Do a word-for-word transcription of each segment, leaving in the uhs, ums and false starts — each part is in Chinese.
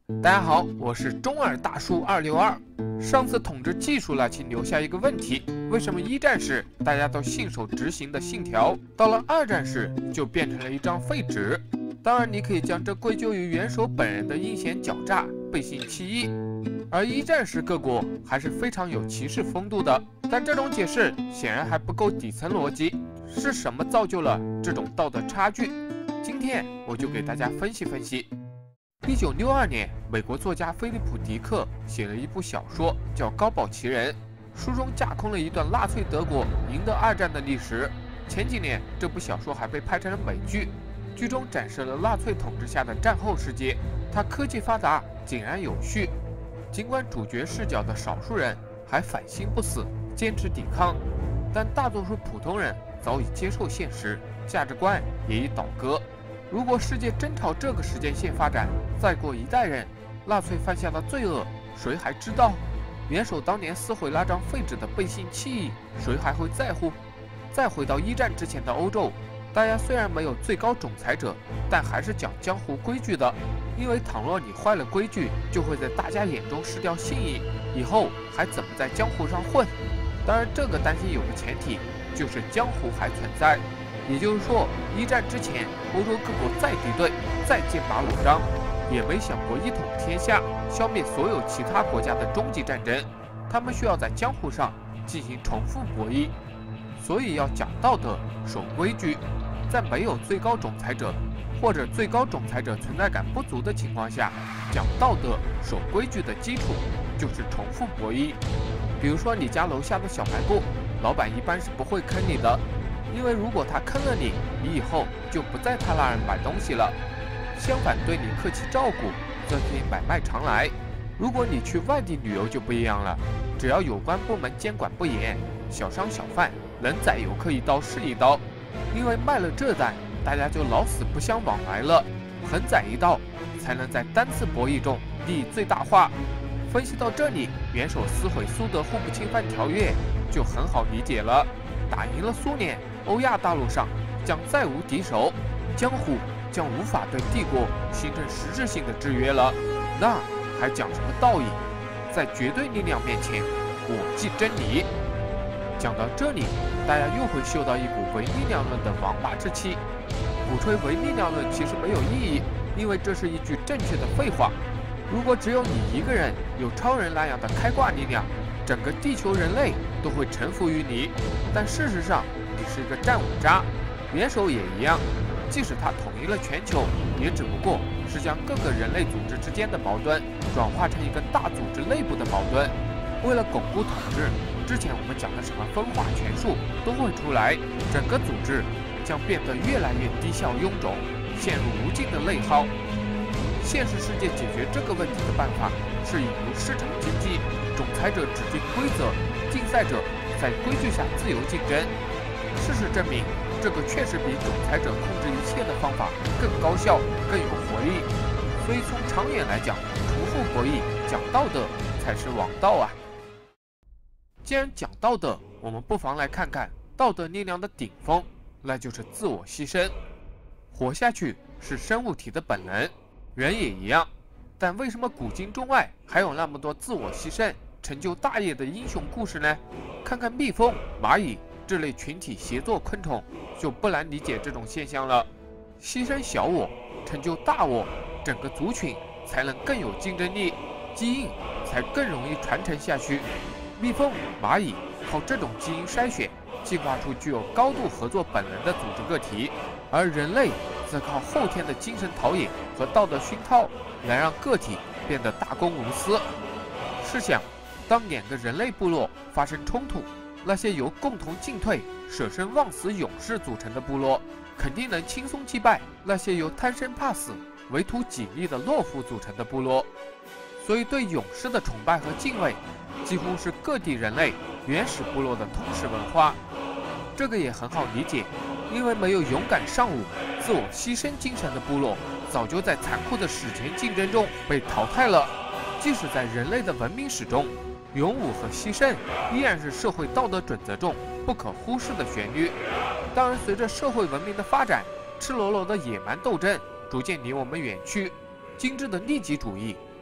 大家好，我是中二大叔二六二。上次统治技术了，请留下一个问题：为什么一战时大家都信守执行的信条，到了二战时就变成了一张废纸？当然，你可以将这归咎于元首本人的阴险狡诈、背信弃义。而一战时各国还是非常有骑士风度的，但这种解释显然还不够底层逻辑。是什么造就了这种道德差距？今天我就给大家分析分析。一九六二年，美国作家菲利普·迪克写了一部小说，叫《高堡奇人》。书中架空了一段纳粹德国赢得二战的历史。前几年，这部小说还被拍成了美剧，剧中展示了纳粹统治下的战后世界。它科技发达，井然有序。尽管主角视角的少数人还反心不死，坚持抵抗，但大多数普通人早已接受现实，价值观也已倒戈。如果世界真朝这个时间线发展，再过一代人，纳粹犯下的罪恶，谁还知道？元首当年撕毁那张废纸的背信弃义，谁还会在乎？再回到一战之前的欧洲，大家虽然没有最高总裁者，但还是讲江湖规矩的。因为倘若你坏了规矩，就会在大家眼中失掉信义，以后还怎么在江湖上混？当然，这个担心有个前提，就是江湖还存在。也就是说，一战之前，欧洲各国再敌对，再剑拔弩张，也没想过一统天下，消灭所有其他国家的终极战争。他们需要在江湖上进行重复博弈，所以要讲道德、守规矩。在没有最高总裁者，或者最高总裁者存在感不足的情况下，讲道德、守规矩的基础就是重复博弈。比如说，你家楼下的小卖部，老板一般是不会坑你的。因为如果他坑了你，你以后就不在他那儿买东西了。相反，对你客气照顾，则可以买卖常来。如果你去外地旅游就不一样了，只要有关部门监管不严，小商小贩能宰游客一刀是一刀。因为卖了这单，大家就老死不相往来了，横宰一刀，才能在单次博弈中利益最大化。分析到这里，元首撕毁苏德互不侵犯条约就很好理解了。打赢了苏联，欧亚大陆上将再无敌手，江湖将无法对帝国形成实质性的制约了。那还讲什么道义？在绝对力量面前，我即真理。讲到这里，大家又会嗅到一股唯力量论的王八之气。鼓吹唯力量论其实没有意义，因为这是一句正确的废话。如果只有你一个人有超人那样的开挂力量，整个地球人类都会臣服于你。但事实上，你是一个战五渣。元首也一样，即使他统一了全球，也只不过是将各个人类组织之间的矛盾转化成一个大组织内部的矛盾。为了巩固统治，之前我们讲的什么分化权术都会出来，整个组织将变得越来越低效臃肿，陷入无尽的内耗。现实世界解决这个问题的办法是引入市场经济，总裁者制定规则，竞赛者在规矩下自由竞争。事实证明，这个确实比总裁者控制一切的方法更高效、更有活力。所以从长远来讲，重复博弈、讲道德才是王道啊！既然讲道德，我们不妨来看看道德力量的顶峰，那就是自我牺牲。活下去是生物体的本能，人也一样。但为什么古今中外还有那么多自我牺牲、成就大业的英雄故事呢？看看蜜蜂、蚂蚁这类群体协作昆虫，就不难理解这种现象了。牺牲小我，成就大我，整个族群才能更有竞争力，基因才更容易传承下去。蜜蜂、蚂蚁靠这种基因筛选，进化出具有高度合作本能的组织个体，而人类则靠后天的精神陶冶和道德熏陶，来让个体变得大公无私。试想，当两个人类部落发生冲突，那些由共同进退、舍生忘死勇士组成的部落，肯定能轻松击败那些由贪生怕死、唯图己利的懦夫组成的部落。所以，对勇士的崇拜和敬畏，几乎是各地人类原始部落的通识文化。这个也很好理解，因为没有勇敢尚武、自我牺牲精神的部落，早就在残酷的史前竞争中被淘汰了。即使在人类的文明史中，勇武和牺牲依然是社会道德准则中不可忽视的旋律。当然，随着社会文明的发展，赤裸裸的野蛮斗争逐渐离我们远去，精致的利己主义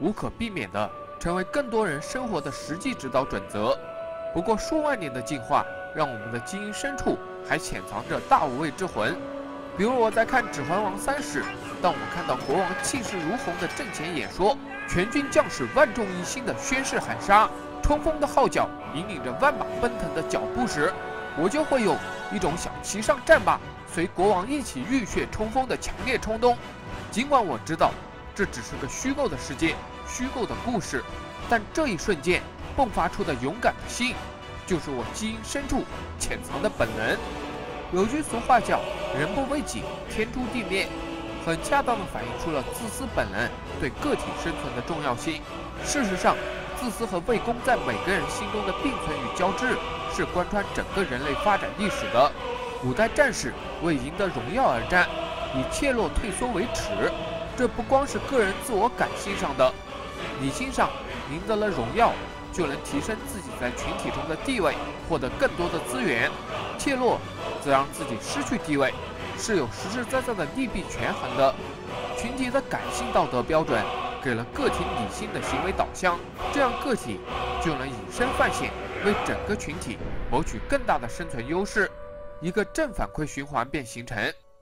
无可避免地成为更多人生活的实际指导准则。不过数万年的进化，让我们的基因深处还潜藏着大无畏之魂。比如我在看《指环王三》时，当我们看到国王气势如虹的阵前演说，全军将士万众一心的宣誓喊杀，冲锋的号角引领着万马奔腾的脚步时，我就会有一种想骑上战马，随国王一起浴血冲锋的强烈冲动。尽管我知道这只是个虚构的世界，虚构的故事，但这一瞬间迸发出的勇敢的心，就是我基因深处潜藏的本能。有句俗话叫“人不为己，天诛地灭”，很恰当地反映出了自私本能对个体生存的重要性。事实上，自私和为公在每个人心中的并存与交织，是贯穿整个人类发展历史的。古代战士为赢得荣耀而战，以怯懦退缩为耻，这不光是个人自我感性上的，理性上赢得了荣耀，就能提升自己在群体中的地位，获得更多的资源；怯懦则让自己失去地位，是有实实在在的利弊权衡的。群体的感性道德标准给了个体理性的行为导向，这样个体就能以身犯险，为整个群体谋取更大的生存优势，一个正反馈循环便形成。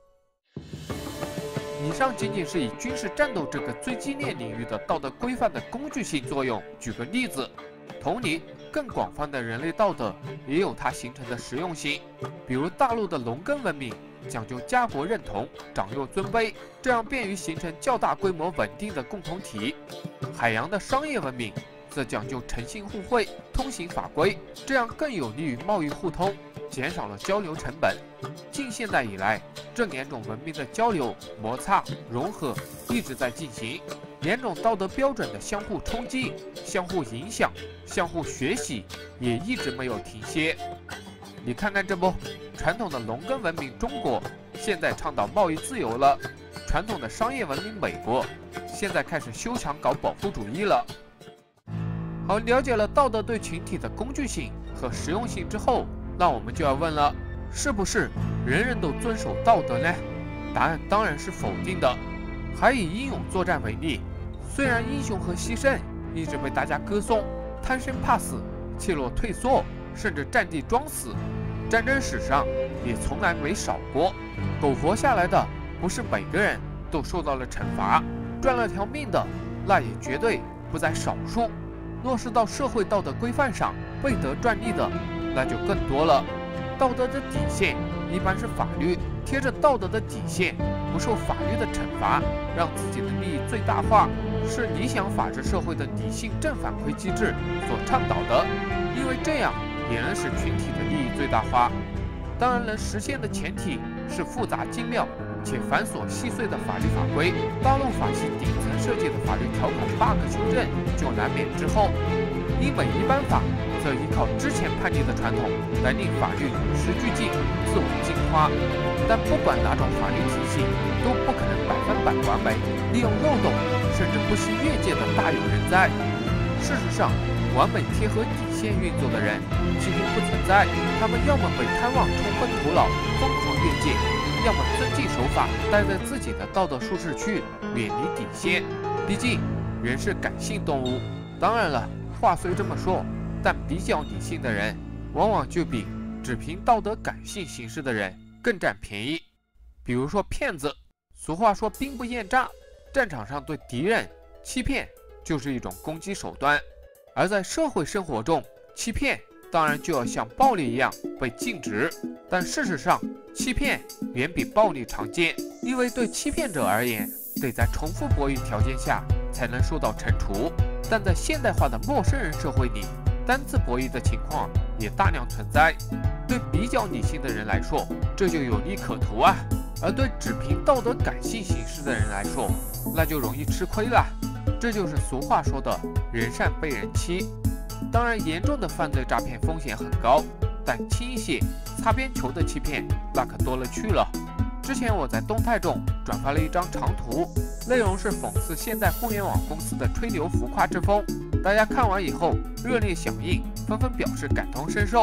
以上仅仅是以军事战斗这个最激烈领域的道德规范的工具性作用举个例子，同理，更广泛的人类道德也有它形成的实用性。比如大陆的农耕文明讲究家国认同、长幼尊卑，这样便于形成较大规模稳定的共同体；海洋的商业文明则讲究诚信互惠、通行法规，这样更有利于贸易互通，减少了交流成本。近现代以来，这两种文明的交流、摩擦、融合一直在进行，两种道德标准的相互冲击、相互影响、相互学习也一直没有停歇。你看看这不，传统的农耕文明中国现在倡导贸易自由了，传统的商业文明美国现在开始修墙搞保护主义了。好，了解了道德对群体的工具性和实用性之后，那我们就要问了，是不是人人都遵守道德呢？答案当然是否定的。还以英勇作战为例，虽然英雄和牺牲一直被大家歌颂，贪生怕死、怯懦退缩，甚至占地装死，战争史上也从来没少过。苟活下来的不是每个人都受到了惩罚，赚了条命的那也绝对不在少数。落实到社会道德规范上，背德赚利的那就更多了。道德的底线一般是法律，贴着道德的底线，不受法律的惩罚，让自己的利益最大化，是理想法治社会的理性正反馈机制所倡导的，因为这样也能使群体的利益最大化。当然，能实现的前提是复杂精妙且繁琐细碎的法律法规。大陆法系顶层设计的法律条款 bug 修正就难免之后。英美一般法则依靠之前判例的传统来令法律与时俱进、自我进化。但不管哪种法律体系，都不可能百分百完美，利用漏洞甚至不惜越界的大有人在。事实上，完美贴合底线运作的人几乎不存在，他们要么被贪妄冲昏头脑，疯狂越界，要么遵纪守法，待在自己的道德舒适区，远离底线。毕竟人是感性动物。当然了，话虽这么说，但比较理性的人往往就比只凭道德感性行事的人更占便宜。比如说骗子，俗话说兵不厌诈，战场上对敌人欺骗就是一种攻击手段，而在社会生活中，欺骗当然就要像暴力一样被禁止。但事实上，欺骗远比暴力常见，因为对欺骗者而言，得在重复博弈条件下才能受到惩处。但在现代化的陌生人社会里，单次博弈的情况也大量存在。对比较理性的人来说，这就有利可图啊；而对只凭道德感性行事的人来说，那就容易吃亏了。这就是俗话说的“人善被人欺”。当然，严重的犯罪诈骗风险很高，但轻一些、擦边球的欺骗那可多了去了。之前我在动态中转发了一张长图，内容是讽刺现代互联网公司的吹牛浮夸之风。大家看完以后热烈响应，纷纷表示感同身受。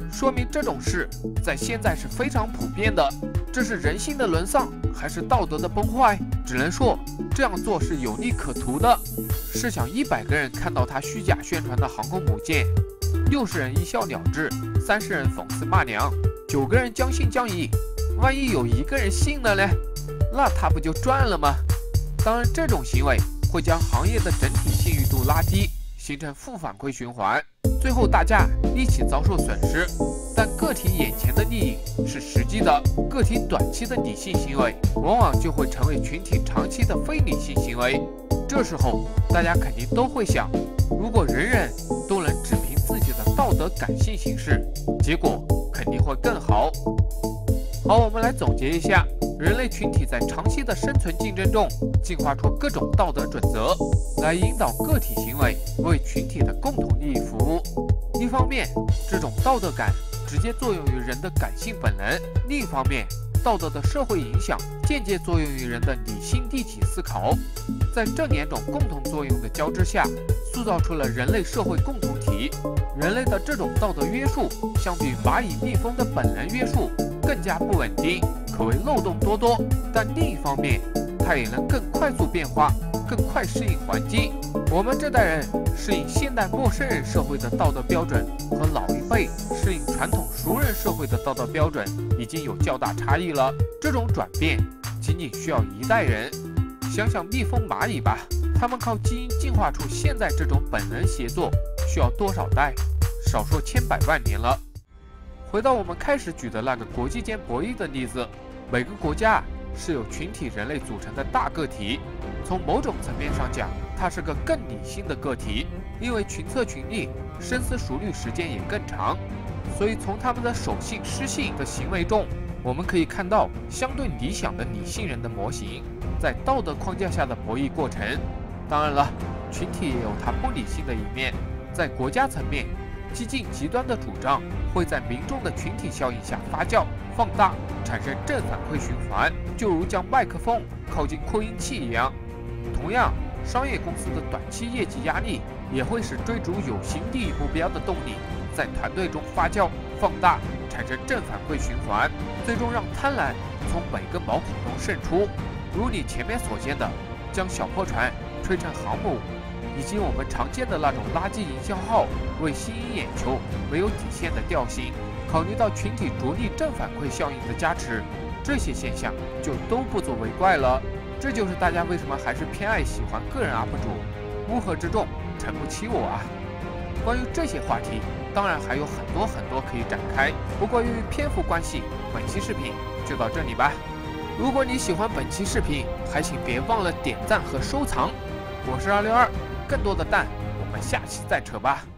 说明这种事在现在是非常普遍的。这是人性的沦丧，还是道德的崩坏？只能说这样做是有利可图的。试想，一百个人看到他虚假宣传的航空母舰，六十人一笑了之，三十人讽刺骂娘，九个人将信将疑。万一有一个人信了呢？那他不就赚了吗？当然，这种行为会将行业的整体信誉度拉低，形成负反馈循环，最后大家一起遭受损失。但个体眼前的利益是实际的，个体短期的理性行为，往往就会成为群体长期的非理性行为。这时候，大家肯定都会想，如果人人都能只凭自己的道德感性行事，结果肯定会更好。好，我们来总结一下，人类群体在长期的生存竞争中，进化出各种道德准则，来引导个体行为为群体的共同利益服务。一方面，这种道德感直接作用于人的感性本能；另一方面，道德的社会影响间接作用于人的理性立体思考。在这两种共同作用的交织下，塑造出了人类社会共同体。人类的这种道德约束，相比蚂蚁、蜜蜂的本能约束，更加不稳定，可谓漏洞多多。但另一方面，它也能更快速变化，更快适应环境。我们这代人适应现代陌生人社会的道德标准，和老一辈适应传统熟人社会的道德标准已经有较大差异了。这种转变仅仅需要一代人。想想蜜蜂、蚂蚁吧，它们靠基因进化出现在这种本能协作，需要多少代？少说千百万年了。回到我们开始举的那个国际间博弈的例子，每个国家是由群体人类组成的大个体，从某种层面上讲，它是个更理性的个体，因为群策群力，深思熟虑时间也更长，所以从他们的守信失信的行为中，我们可以看到相对理想的理性人的模型在道德框架下的博弈过程。当然了，群体也有它不理性的一面，在国家层面，激进极端的主张会在民众的群体效应下发酵、放大，产生正反馈循环，就如将麦克风靠近扩音器一样。同样，商业公司的短期业绩压力也会使追逐有形利益目标的动力在团队中发酵、放大，产生正反馈循环，最终让贪婪从每个毛孔中渗出。如你前面所见的，将小破船吹成航母，以及我们常见的那种垃圾营销号为吸引眼球、没有底线的调性，考虑到群体着力正反馈效应的加持，这些现象就都不足为怪了。这就是大家为什么还是偏爱喜欢个人 U P 主，乌合之众，诚不欺我啊！关于这些话题，当然还有很多很多可以展开，不过由于篇幅关系，本期视频就到这里吧。如果你喜欢本期视频，还请别忘了点赞和收藏。我是二六二，更多的蛋，我们下期再扯吧。